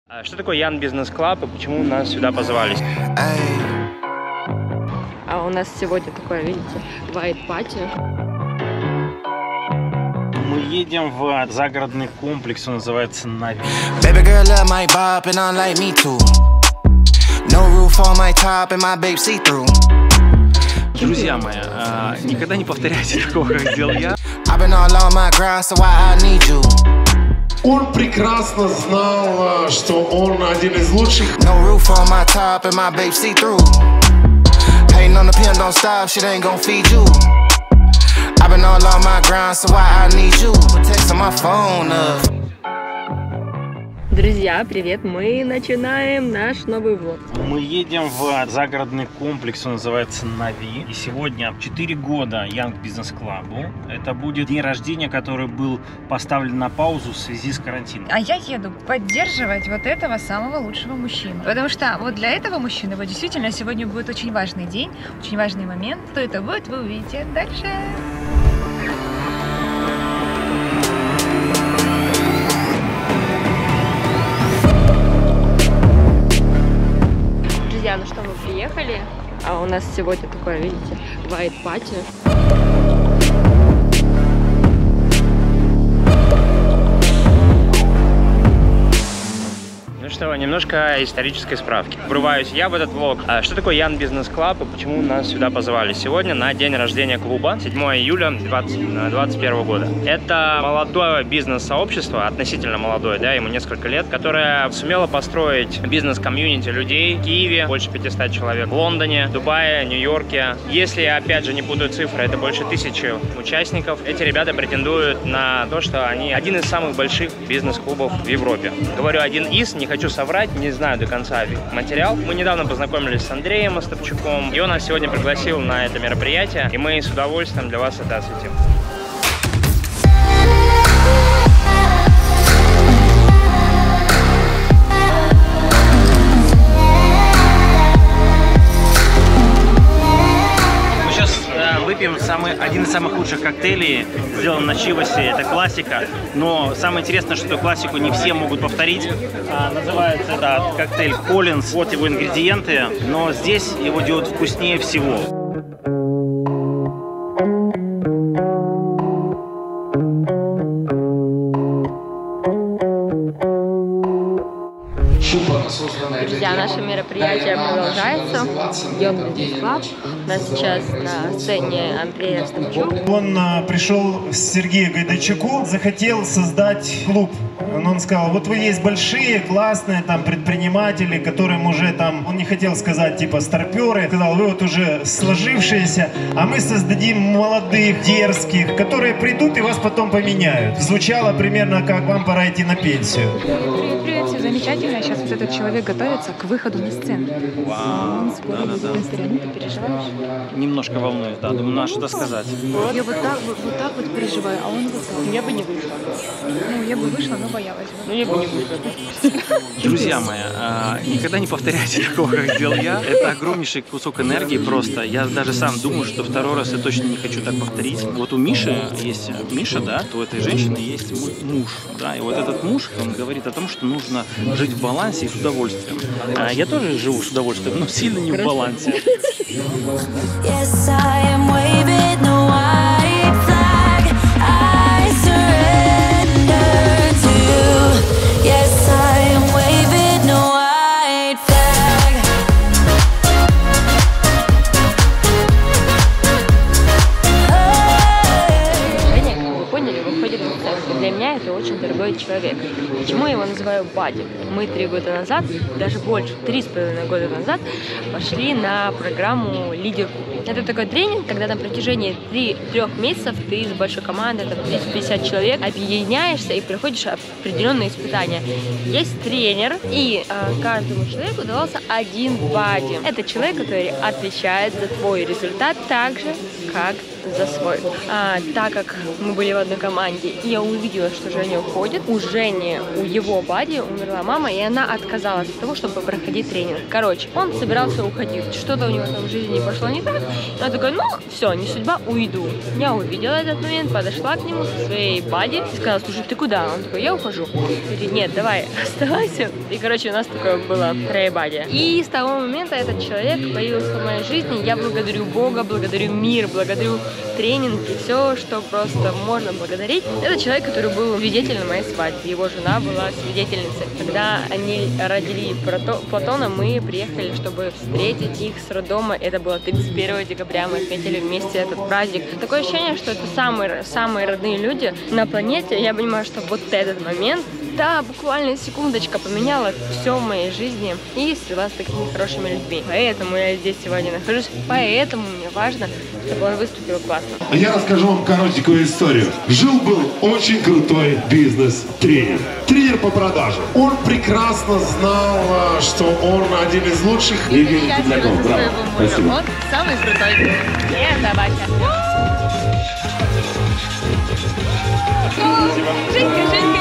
Что такое Young Business Club и почему нас сюда позвали? А у нас сегодня такое, видите, white party. Мы едем в загородный комплекс, он называется Нави. Друзья мои, никогда не повторяйте такого, как сделал я. Он прекрасно знал, что он один из лучших. Друзья, привет! Мы начинаем наш новый влог. Мы едем в загородный комплекс, он называется Нави. И сегодня 4 года Young Business Club. Это будет день рождения, который был поставлен на паузу в связи с карантином. А я еду поддерживать вот этого самого лучшего мужчину. Потому что вот для этого мужчины вот действительно сегодня будет очень важный день, очень важный момент. Что это будет, вы увидите дальше. Друзья, ну что, мы приехали, а у нас сегодня такое, видите, white party. Что, немножко исторической справки. Врываюсь я в этот влог. Что такое Young Business Club и почему нас сюда позвали? Сегодня на день рождения клуба, 7 июля 2021 года. Это молодое бизнес-сообщество, относительно молодое, да, ему несколько лет, которое сумело построить бизнес-комьюнити людей в Киеве, больше 500 человек, в Лондоне, Дубае, Нью-Йорке. Если, опять же, не путаю цифры, это больше 1000 участников. Эти ребята претендуют на то, что они один из самых больших бизнес-клубов в Европе. Говорю один из, не хочу соврать, не знаю до конца материал. Мы недавно познакомились с Андреем Остапчуком, и он нас сегодня пригласил на это мероприятие, и мы с удовольствием для вас это осветим. Выпьем один из самых лучших коктейлей, сделан на Чивасе, это классика, но самое интересное, что эту классику не все могут повторить. Называется этот коктейль Collins, вот его ингредиенты, но здесь его делают вкуснее всего. Друзья, наше мероприятие продолжается. Young Business Club. У нас сейчас на сцене Андрей Остапчук. Он пришел к Сергею Гайдачуку, захотел создать клуб. Он сказал, вот вы есть большие, классные там предприниматели, которым уже там, он не хотел сказать типа старперы, сказал, вы вот уже сложившиеся, а мы создадим молодых, дерзких, которые придут и вас потом поменяют. Звучало примерно как вам пора идти на пенсию. Привет, все замечательно. Сейчас вот этот человек готовится к выходу на сцену. Он скоро будет на сцене. Ты переживаешь? Немножко волнуюсь, да, думаю, надо что-то сказать. Я вот так вот переживаю, а он вот так. Я бы не вышла. Ну, я бы вышла, но боялась. Ну, я бы не вышла. Друзья мои, никогда не повторяйте такого, как сделал я. Это огромнейший кусок энергии просто. Я даже сам думаю, что второй раз я точно не хочу так повторить. Вот у Миши есть Миша, да, то у этой женщины есть муж, да, и вот этот муж, он говорит о том, что нужно жить в балансе и с удовольствием. Я тоже живу с удовольствием, но сильно не в балансе. Для меня это очень дорогой человек. Почему я его называю Бади? Мы 3 года назад, даже больше, 3,5 года назад, пошли на программу «Лидер». Это такой тренинг, когда на протяжении 3 месяцев ты с большой командой, там 350 человек, объединяешься и проходишь определенные испытания. Есть тренер, и каждому человеку давался один Бади. Это человек, который отвечает за твой результат так же, как за свой. Так как мы были в одной команде, и я увидела, что Женя уходит, у Жени, у его бади умерла мама, и она отказалась от того, чтобы проходить тренинг. Короче, он собирался уходить, что-то у него там в жизни не пошло не так, и он такой, ну, все, не судьба, уйду. Я увидела этот момент, подошла к нему со своей бади и сказала, слушай, ты куда? Он такой, я ухожу. Я говорю, нет, давай, оставайся. И, короче, у нас такое было трей-бади. И с того момента этот человек появился в моей жизни. Я благодарю Бога, благодарю мир, благодарю тренинг и все, что просто можно благодарить. Это человек, который был свидетелем моей свадьбы. Его жена была свидетельницей. Когда они родили Платона, мы приехали, чтобы встретить их с роддома. Это было 31 декабря. Мы отметили вместе этот праздник. Такое ощущение, что это самые родные люди на планете. Я понимаю, что вот этот момент, да, буквально секундочка поменяла все в моей жизни и свела с такими хорошими людьми. Поэтому я здесь сегодня нахожусь, поэтому мне важно, чтобы он выступил классно. Я расскажу вам коротенькую историю. Жил-был очень крутой бизнес-тренер. Тренер по продажам. Он прекрасно знал, что он один из лучших. Евгений Петляков, браво. Спасибо. Он самый крутой. Нет, Батя. Женька,